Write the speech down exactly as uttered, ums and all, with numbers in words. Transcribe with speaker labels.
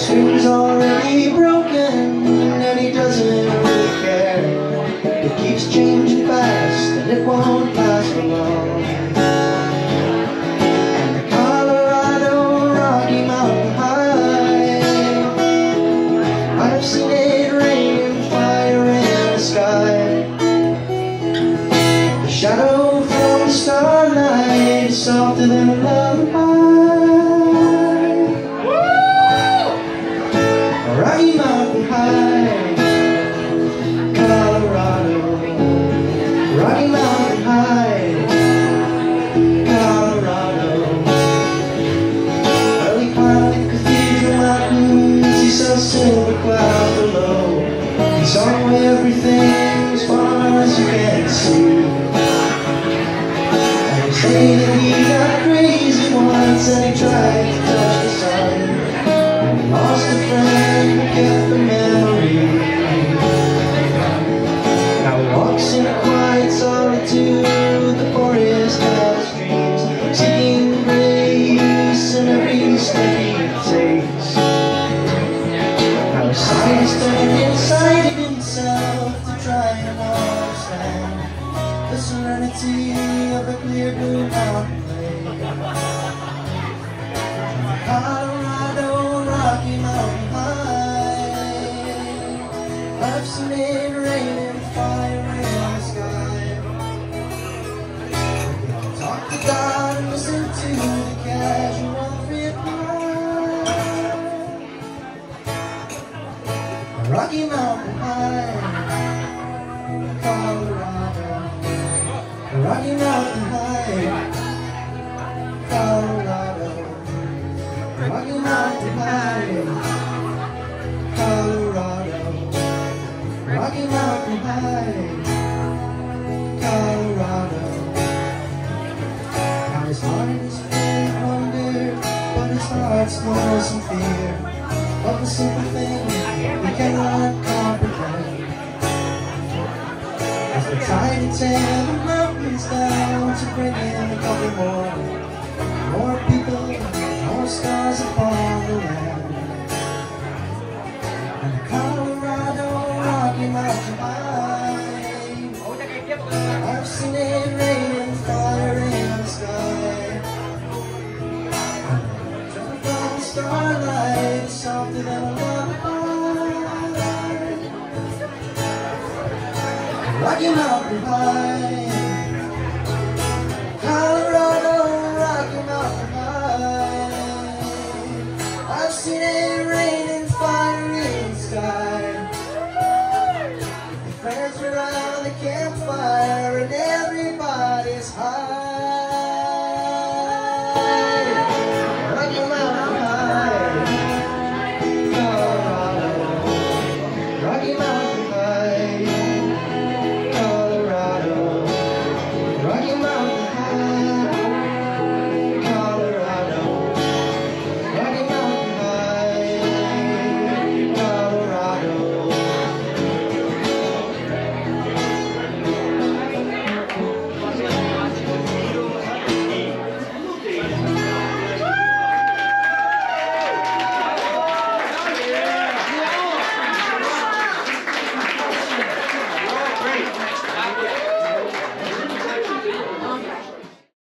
Speaker 1: screen's already broken and he doesn't really care. It keeps changing fast and it won't last for long. And the Colorado Rocky Mountain High, I've seen it rain and fire in the sky. The shadow from the starlight is softer than a lullaby. Rocky Mountain High, Colorado. Rocky Mountain High, Colorado. Well, he climbed the cathedral mountains, he saw silver clouds below. He saw everything as far as you can see. And he say that he got crazy once and he tried to touch the sun. And he lost a friend, kept the memory. Now he walks in a quiet solitude, the forest has dreams, seeking grace in every step he takes. Now his sight is turned inside himself to try and understand the serenity of a clear blue mountain lake. Colorado, Rocky Mountain High, I've seen it rain and fire in the sky. Talk to God and listen to the casual reply. Rocky Mountain High, Colorado. Rocky Mountain High, Colorado. Rocky Mountain High, Colorado. Rocky Mountain High, Colorado. Now his heart is full of wonder, but his heart knows some fear of a simple thing he cannot comprehend. As they try to tear the mountains down to bring in a couple more, more people, more stars upon the land. And the Colorado Rocky Mountain High, I've seen it rain and fire in the sky. And the from the starlight is softer than a lullaby. Rocky Mountain High,